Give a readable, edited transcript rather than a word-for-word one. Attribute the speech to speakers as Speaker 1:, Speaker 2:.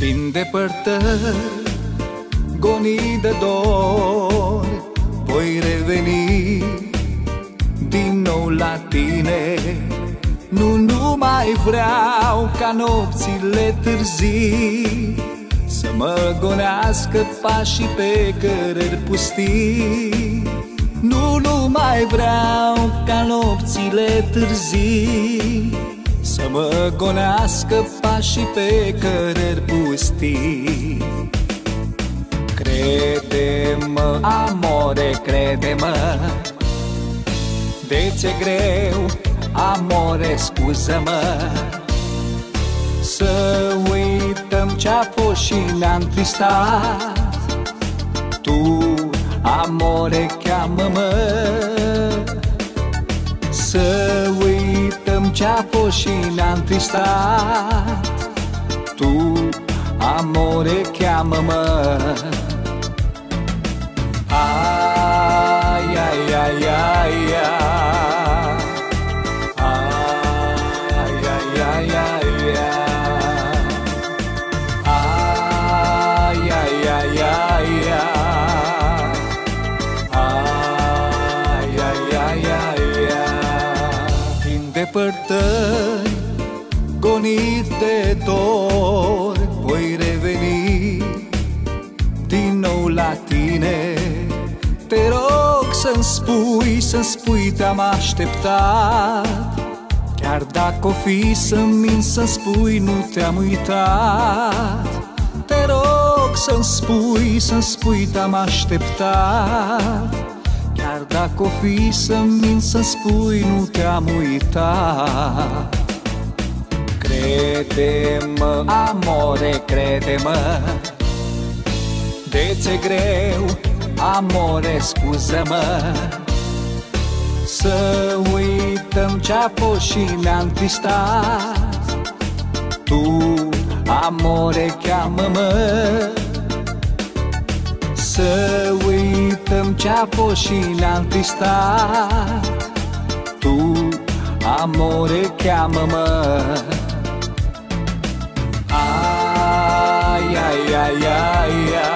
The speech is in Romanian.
Speaker 1: Din depărtări, gonit de dor, voi reveni din nou la tine. Nu mai vreau ca nopțile târzii să mă gonească pașii pe cărări pustii. Nu mai vreau ca nopțile târzii să mă gonească pașii pe cărări pustii. Crede-mă, amore, crede-mă, de ți-e greu, amore, scuză-mă. Să uităm ce-a fost și ne-a întristat. Tu, amore, cheamă-mă. Să uităm ce-a fost și ne-a întristat. Tu, amore, cheamă-mă. Ai, ai, ai, ai, ai. Ai, ai, ai, ai, ai. Ai, ai, ai, ai, ai. Ai, ai, ai, ai, ai. Din depărtări, gonit de dor, voi reveni din nou la tine. Te rog să-mi spui, te-am așteptat. Chiar dacă o fi să-mi mint, să-mi spui, nu te-am uitat. Te rog să-mi spui, te-am așteptat. Chiar dacă o fi să-mi mint, să-mi spui, nu te-am uitat. Crede-mă, amore, crede-mă, de ți-e greu, amore, scuză-mă. Să uităm ce-a fost și ne-a întristat. Tu, amore, cheamă-mă. Să uităm ce-a fost și ne-a întristat. Tu, amore, cheamă-mă. Ai, ai, ai, ai, ai.